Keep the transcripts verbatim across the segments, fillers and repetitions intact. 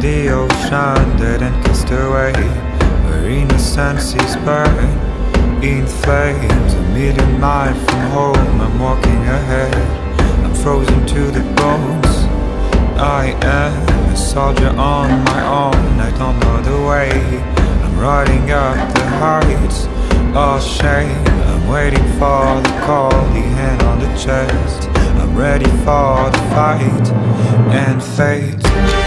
the ocean, dead and cast away, where innocence is burned in flames. A million miles from home, I'm walking ahead, I'm frozen to the bones. I am a soldier on my own, I don't know the way, I'm riding up the heights, all shame. I'm waiting for the call, the hand on the chest, I'm ready for the fight and fate.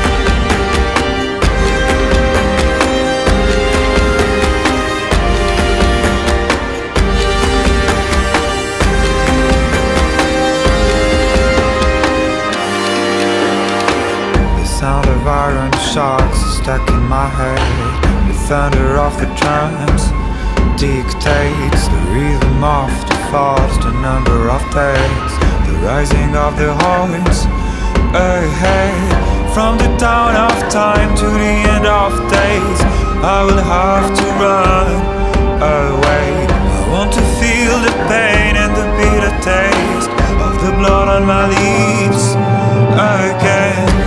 Sound of iron shocks stuck in my head. The thunder of the drums dictates the rhythm of the falls, the number of days, the rising of the horns ahead. From the dawn of time to the end of days, I will have to run away. I want to feel the pain and the bitter taste of the blood on my lips again.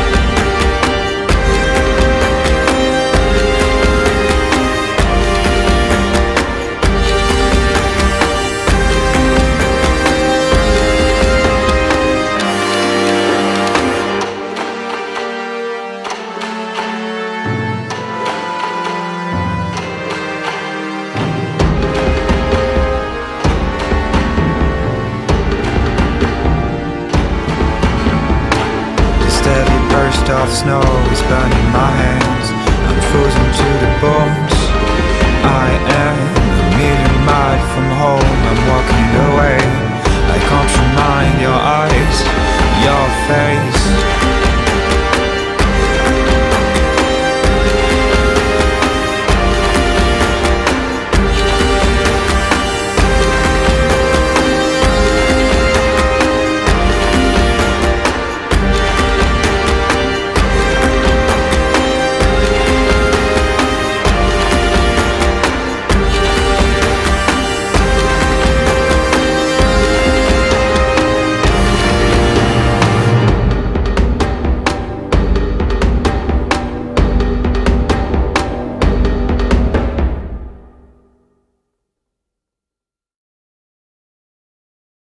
Of snow is burning my hands, I'm frozen to the bones. I am a million miles from home, I'm walking away, I can't remind your eyes, your face.